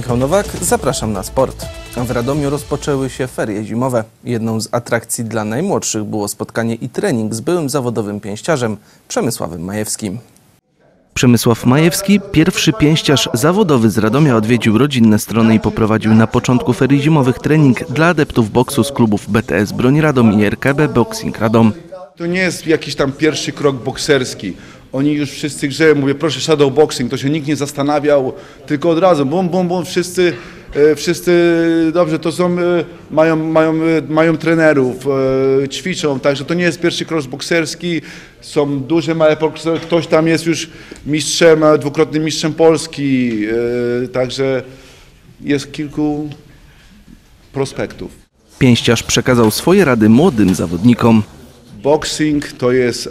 Michał Nowak, zapraszam na sport. W Radomiu rozpoczęły się ferie zimowe. Jedną z atrakcji dla najmłodszych było spotkanie i trening z byłym zawodowym pięściarzem Przemysławem Majewskim. Przemysław Majewski, pierwszy pięściarz zawodowy z Radomia, odwiedził rodzinne strony i poprowadził na początku ferii zimowych trening dla adeptów boksu z klubów BTS Broń Radom i RKB Boxing Radom. To nie jest jakiś tam pierwszy krok bokserski. Oni już wszyscy grzeją, mówię, proszę shadow boxing, to się nikt nie zastanawiał, tylko od razu, bum, bum, bum, wszyscy dobrze, to są, mają trenerów, ćwiczą, także to nie jest pierwszy krok bokserski, są duże, małe boksery, ktoś tam jest już mistrzem, dwukrotnym mistrzem Polski, także jest kilku prospektów. Pięściarz przekazał swoje rady młodym zawodnikom. Boxing to jest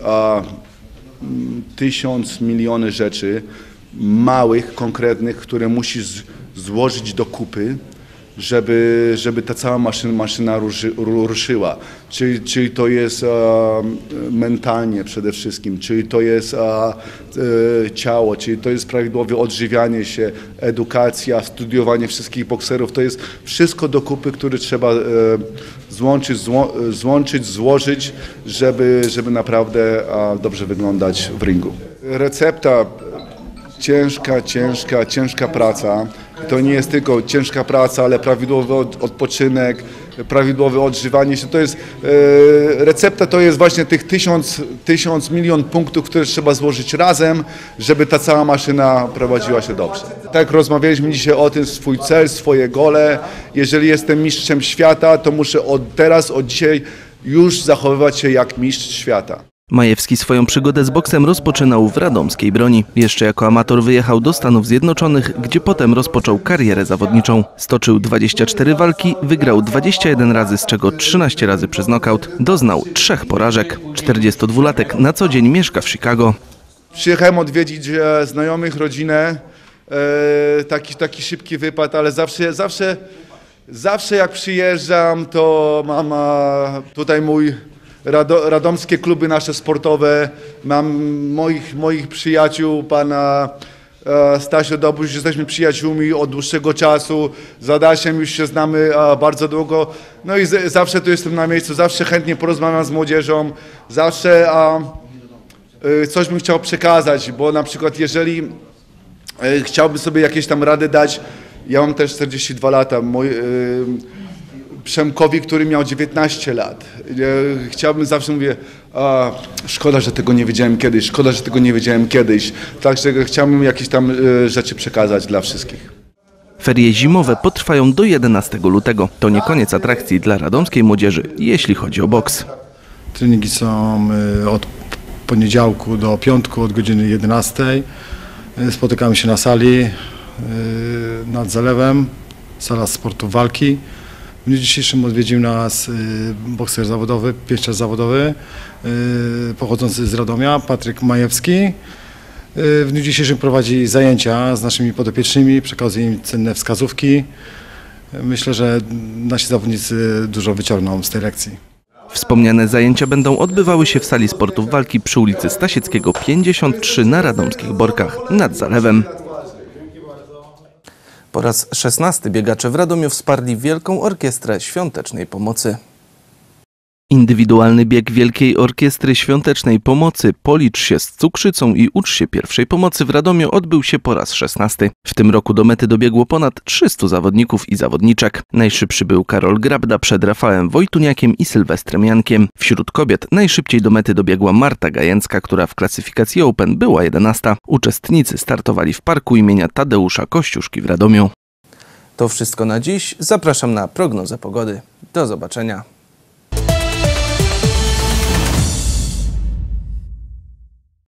1000 miliony rzeczy małych, konkretnych, które musisz złożyć do kupy, żeby ta cała maszyna ruszyła. Czyli to jest mentalnie przede wszystkim, czyli to jest ciało, czyli to jest prawidłowe odżywianie się, edukacja, studiowanie wszystkich bokserów. To jest wszystko do kupy, które trzeba złożyć, żeby naprawdę dobrze wyglądać w ringu. Recepta ciężka praca. To nie jest tylko ciężka praca, ale prawidłowy odpoczynek, prawidłowe odżywanie się. To jest, recepta to jest właśnie tych 1000 milion punktów, które trzeba złożyć razem, żeby ta cała maszyna prowadziła się dobrze. Tak rozmawialiśmy dzisiaj o tym, swój cel, swoje gole. Jeżeli jestem mistrzem świata, to muszę od dzisiaj już zachowywać się jak mistrz świata. Majewski swoją przygodę z boksem rozpoczynał w radomskiej Broni. Jeszcze jako amator wyjechał do Stanów Zjednoczonych, gdzie potem rozpoczął karierę zawodniczą. Stoczył 24 walki, wygrał 21 razy, z czego 13 razy przez nokaut. Doznał 3 porażek. 42-latek na co dzień mieszka w Chicago. Przyjechałem odwiedzić znajomych, rodzinę. Taki szybki wypad, ale zawsze jak przyjeżdżam, to mam tutaj radomskie kluby nasze sportowe, mam moich przyjaciół, pana Stasio Dobuś, jesteśmy przyjaciółmi od dłuższego czasu, z Adasiem już się znamy bardzo długo, no i zawsze tu jestem na miejscu, zawsze chętnie porozmawiam z młodzieżą, zawsze coś bym chciał przekazać, bo na przykład jeżeli chciałbym sobie jakieś tam rady dać, ja mam też 42 lata, Przemkowi, który miał 19 lat. Chciałbym, zawsze mówię, szkoda, że tego nie wiedziałem kiedyś, Także chciałbym jakieś tam rzeczy przekazać dla wszystkich. Ferie zimowe potrwają do 11 lutego. To nie koniec atrakcji dla radomskiej młodzieży, jeśli chodzi o boks. Treningi są od poniedziałku do piątku, od godziny 11. Spotykamy się na sali nad zalewem, sala sportu walki. W dniu dzisiejszym odwiedził nas bokser zawodowy, pięściarz zawodowy pochodzący z Radomia, Patryk Majewski. W dniu dzisiejszym prowadzi zajęcia z naszymi podopiecznymi, przekazuje im cenne wskazówki. Myślę, że nasi zawodnicy dużo wyciągną z tej lekcji. Wspomniane zajęcia będą odbywały się w sali sportów walki przy ulicy Stasieckiego 53 na radomskich Borkach nad Zalewem. Po raz 16 biegacze w Radomiu wsparli Wielką Orkiestrę Świątecznej Pomocy. Indywidualny bieg Wielkiej Orkiestry Świątecznej Pomocy Policz się z cukrzycą i ucz się pierwszej pomocy w Radomiu odbył się po raz 16. W tym roku do mety dobiegło ponad 300 zawodników i zawodniczek. Najszybszy był Karol Grabda przed Rafałem Wojtuniakiem i Sylwestrem Jankiem. Wśród kobiet najszybciej do mety dobiegła Marta Gajęcka, która w klasyfikacji Open była 11. Uczestnicy startowali w parku imienia Tadeusza Kościuszki w Radomiu. To wszystko na dziś. Zapraszam na prognozę pogody. Do zobaczenia.